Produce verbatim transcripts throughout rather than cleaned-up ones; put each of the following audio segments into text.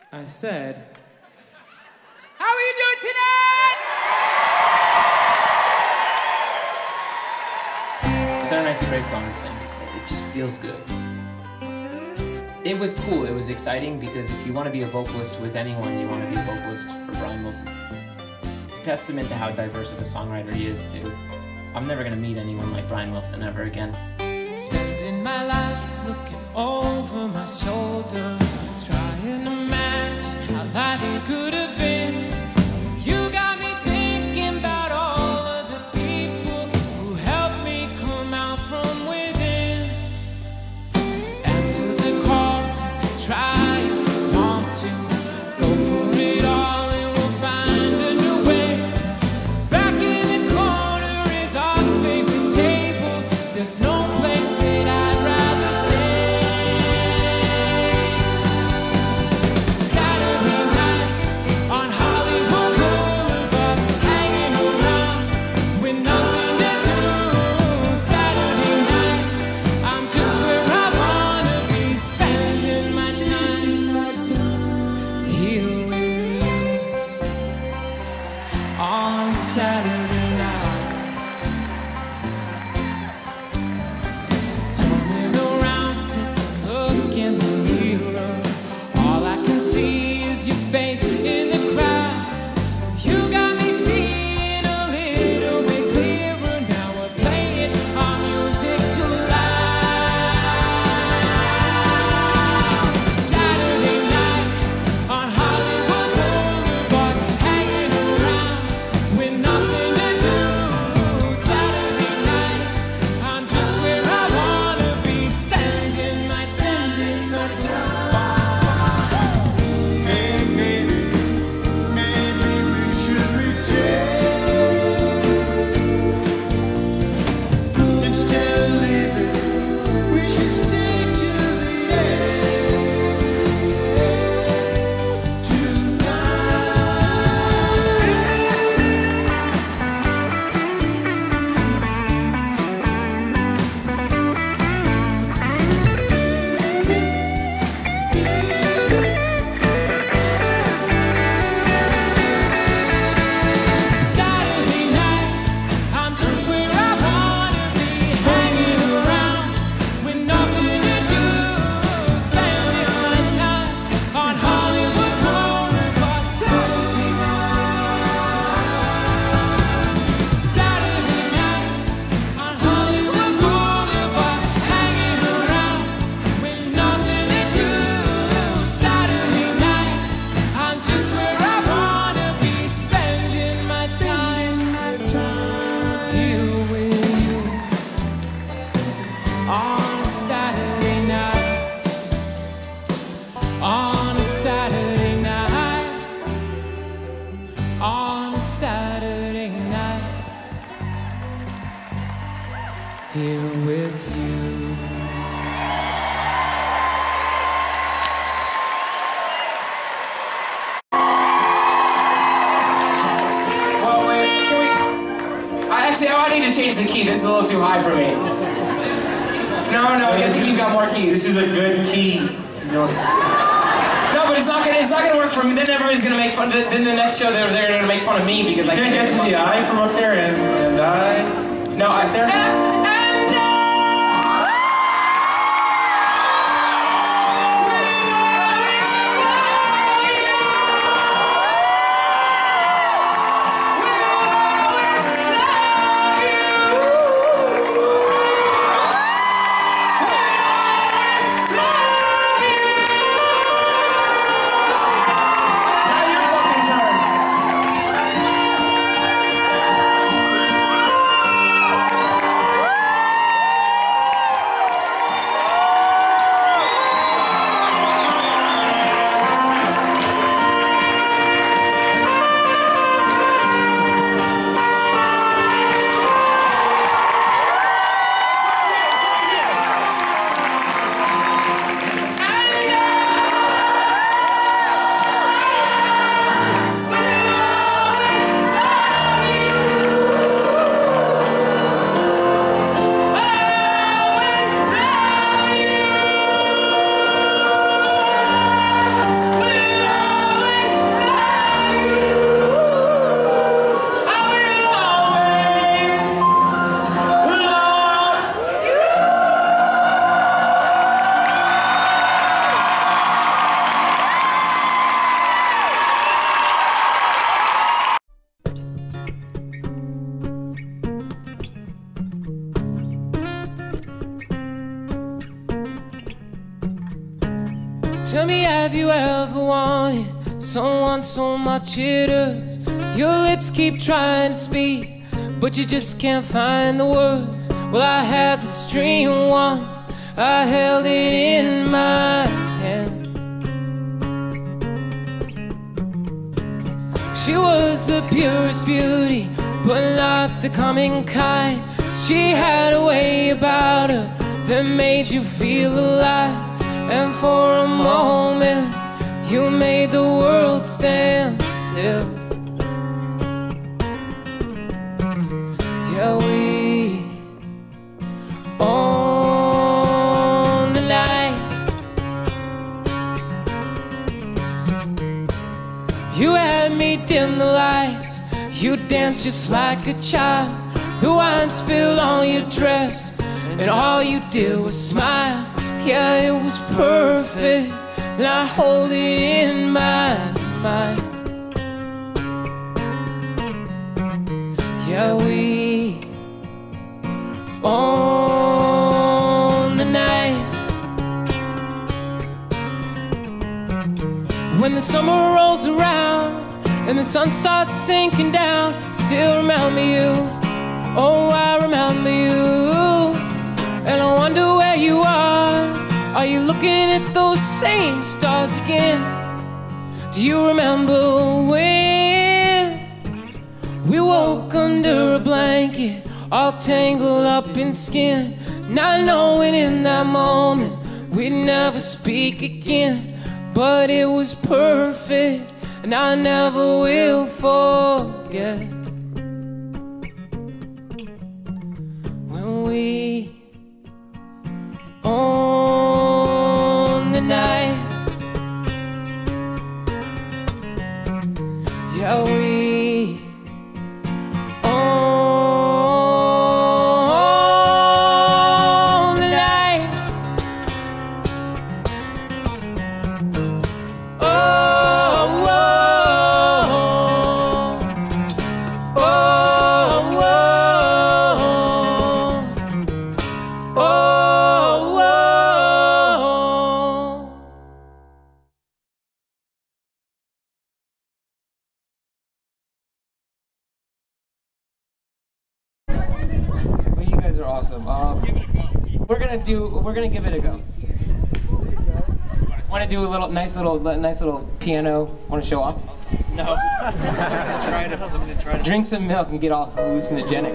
I said, how are you doing tonight? Saturday Night's a great song to sing. It just feels good. It was cool, it was exciting, because if you want to be a vocalist with anyone, you want to be a vocalist for Brian Wilson. It's a testament to how diverse of a songwriter he is, too. I'm never going to meet anyone like Brian Wilson ever again. Spending my life looking over my shoulder, trying to imagine how life could have been. You got me thinking about all of the people who helped me come out from within. Answer the call, you can try if you want to. Go for it all and we'll find a new way. Back in the corner is our favorite table. There's no place that I'd rather stay. Saturday night on Hollywood Boulevard, hanging around with nothing to do. Saturday night, I'm just where I wanna be, spending my time here with you on Saturday night. Turning around to look in the mirror, all I can see is your face in the crowd. You got me seeing a little bit clearer now. We're playing our music too loud. Saturday night on Hollywood Boulevard, hanging around with nothing to do. Saturday night, I'm just where I wanna be, spending my time, my time. Hey, maybe, maybe we should pretend. Instead of leaving, we should stay till the end Saturday night, I'm just where I wanna be, hanging around with nothing to do, spending my time on Hollywood Boulevard. Saturday night, Saturday night on Hollywood Boulevard, hanging around with nothing to do. Saturday night, I'm just where I wanna be, spending my time here with you on a Saturday night, on a Saturday night, on a Saturday night, here with you. Well, wait, can we... I actually, oh, I need to change the key. This is a little too high for me. No, no, you you've got more key. This is a good key. No, but it's not gonna, it's not gonna work for me. Then everybody's gonna make fun. Then the next show, they're, they're gonna make fun of me because I You can't get to the eye from up there, and, and I... No, I... there? Now your fucking turn. me, have you ever wanted someone so much it hurts? Your lips keep trying to speak, but you just can't find the words. Well, I had the string once, I held it in my hand. She was the purest beauty, but not the common kind. She had a way about her that made you feel alive. And for a moment, you made the world stand still. Yeah, we own the night. You had me dim the lights, you danced just like a child. The wine spilled on your dress, and all you did was smile. Yeah, it was perfect, and I hold it in my mind. Yeah, we own the night. When the summer rolls around and the sun starts sinking down, still remember you. Oh, I remember you. And I wonder where you are. Are you looking at those same stars again? Do you remember when we woke under a blanket, all tangled up in skin, not knowing in that moment we'd never speak again? But it was perfect, and I never will forget when we own the night. Yeah, we own the night. Oh, oh, oh, oh, oh, oh. Are awesome. Um, we're gonna do. We're gonna give it a go. Want to do a little nice little nice little piano? Want to show off? No. I'm gonna try it. I'm gonna try it. Drink some milk and get all hallucinogenic.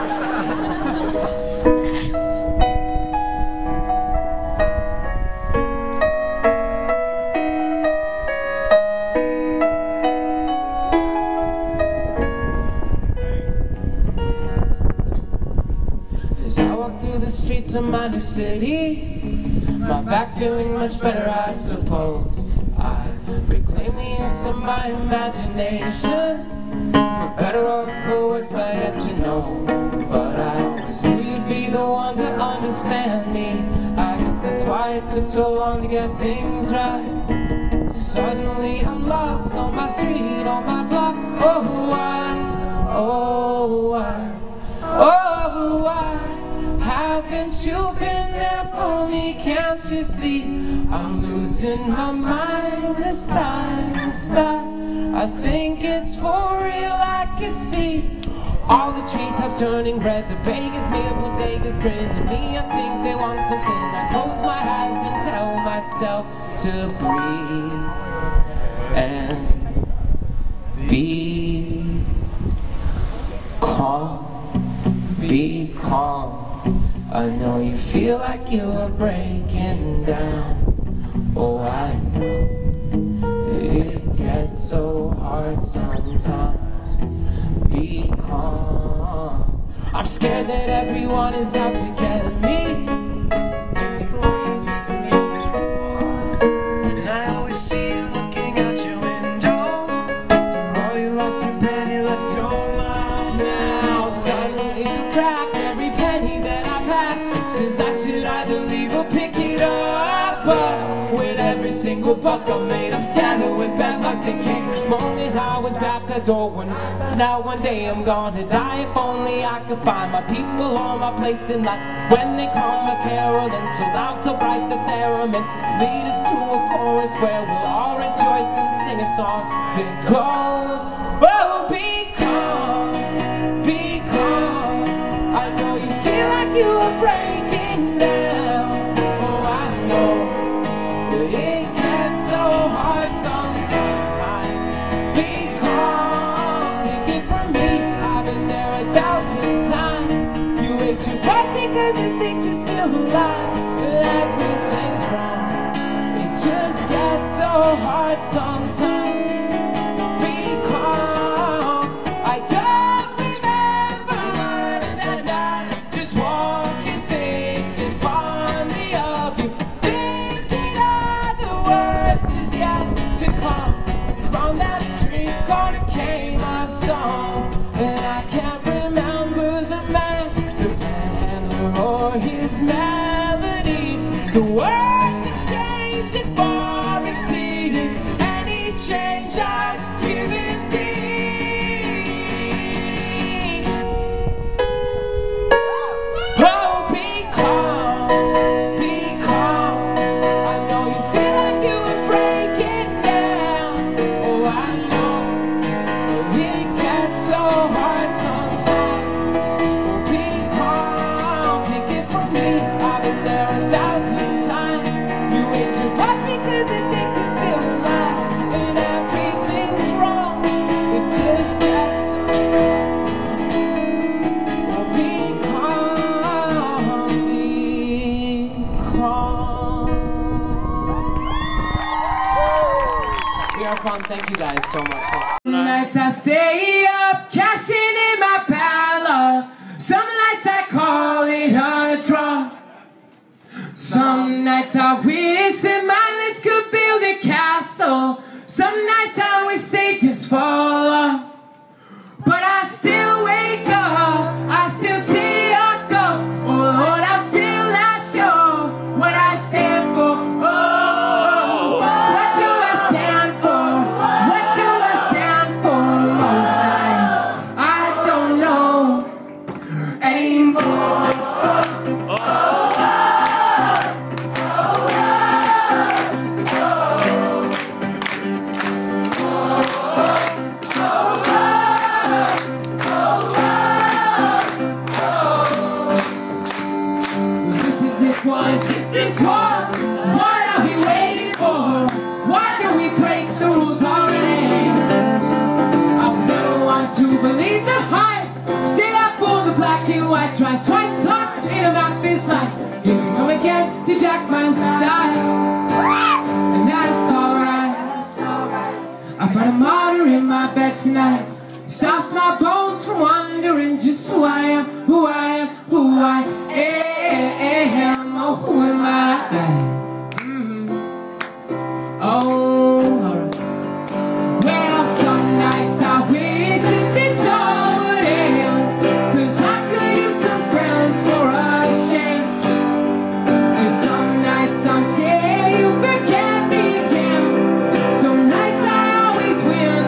Streets of my new city, my back feeling much better, I suppose. I reclaim the use of my imagination, for better or for worse I get to know. But I always knew you'd be the one to understand me. I guess that's why it took so long to get things right. Suddenly I'm lost on my street, on my block. Oh why, oh why, oh why haven't you been there for me? Can't you see I'm losing my mind this time, this time? I think it's for real, I can see all the treetops turning red, the Vegas near bodegas grin at me. I think they want something. I close my eyes and tell myself to breathe and be calm, be calm. I know you feel like you are breaking down. Oh, I know it gets so hard sometimes. Be calm. I'm scared that everyone is out to get me. And I always see you looking out your window. After all you lost your penny, left your mind. Now suddenly you crack every penny that I pass. Says I should either leave or pick it up. But with every single bite fuck I made. I'm scattered with bad luck that came. Moment I was baptized, oh, when now one day I'm gonna die. If only I could find my people on my place in life. When they come a caroling, so loud to bright the theremin, lead us to a chorus where we'll all rejoice and sing a song that goes, oh, be calm, be calm. I know you feel like you are breaking down. Oh, I know that it gets so hard sometimes. Be calm, take it from me, I've been there a thousand times. You wake your breath because it thinks it's still alive, but everything's wrong. It just gets so hard sometimes. Be calm, I don't remember much, and I just walking, thinking fondly of you, thinking of the worst is yet to come. From that street corner came a song, and I can't remember the man, the plan, or his melody. The words exchanged it far exceeded any change I've given thee. Oh, be calm, be calm. I know you feel like you were breaking down. Oh, I know it gets so hard sometimes. Oh, be calm, take it from me, I've been there a thousand times. You hate your butt because it thinks it's still alive, and everything's wrong. It just gets so. Oh, be calm, be calm. We are fun. Thank you guys so much. Nights I stay up, cashing in my pal. Some nights I call it a draw. Some nights I wish that my lips could build a castle. Some nights I wish they just fall off. But I still wake up, I still see your ghost. Oh Lord, I'm still not sure what I stand for. Oh, what do I stand for? What do I stand for? Most nights I don't know anymore. This is it, boys, this is war. What are we waiting for? Why do we break the rules already? I was never one to believe the hype. Sit up for the black and white. Try twice hard in a back fist like here we come again to jack my style. And that's alright. I find a martyr in my bed tonight. It stops my bones from wondering just who I am, who I am, who I am. Oh, who am I? Mm-hmm. Oh, alright. Well, some nights I wish that this all would end, 'cause I could use some friends for a change. And some nights I'm scared you forget me again. Some nights I always win,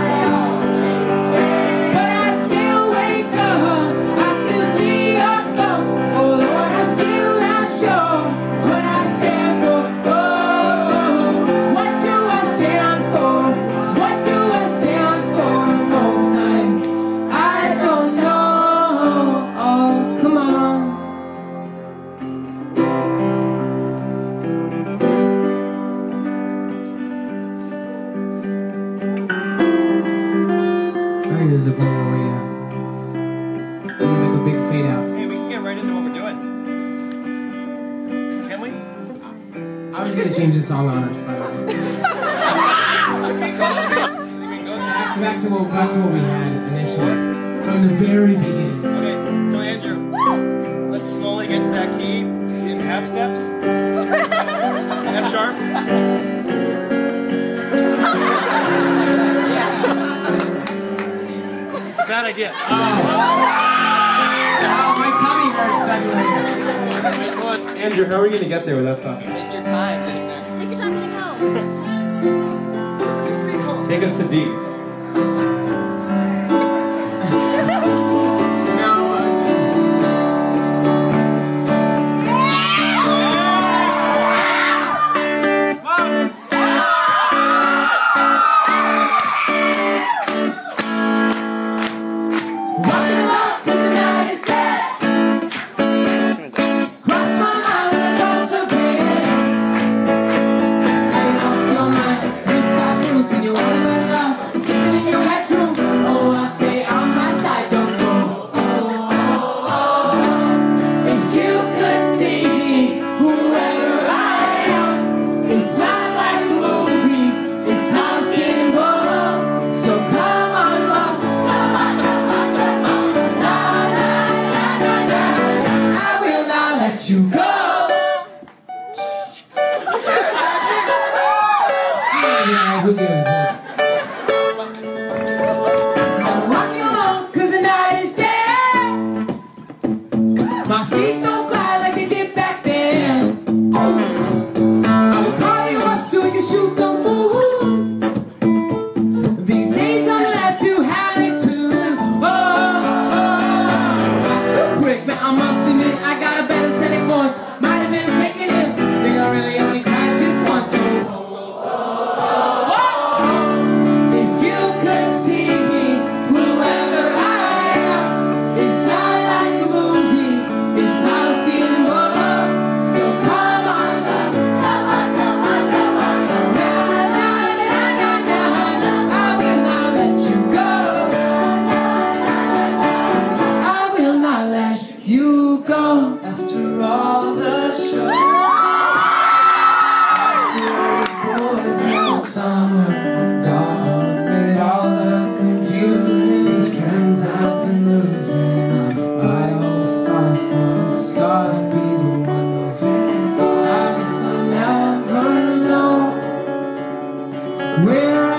but I still wake up, I still see your ghost. Oh Lord, I'm still not sure what I stand for. Oh, what do I stand for? What do I stand for? Most nights I don't know. Oh, come on. I think this is a point where we uh, we make a big fade out. Hey, we can get right into what we're doing. Can we? I was gonna change the song on us, by the way. We can go Back to, back to what back to what we had initially, from the very beginning. Okay, so Andrew, let's slowly get to that key in half steps. F sharp. It's a bad idea. Oh, my tummy hurts suddenly. Wait, come on. Andrew, how are we going to get there with that stuff? Take your time getting there. Take your time getting home. Take us to D. You go. Yeah, who gives a I'm rocking on, cause the night is dead. My feet don't fly like they did back then. I will call you up so we can shoot the moon. These days I'm left to have it too. Oh, oh, oh. So quick, man, I must admit I got a better set of going. Might have been making it. Think I really only cried just once. Oh, oh, oh, oh. If you could see me, whoever I am, it's not like a movie. It's not a skin love. So come on, love. Come on, come on, come on. Na, na, na, na, na, na. I will not let you go. I will not let you go. After all the show, after the boys in the summer gone, with all the confusing trends I've been losing, I always thought from the start I'd be the one of it. I guess I'll never know where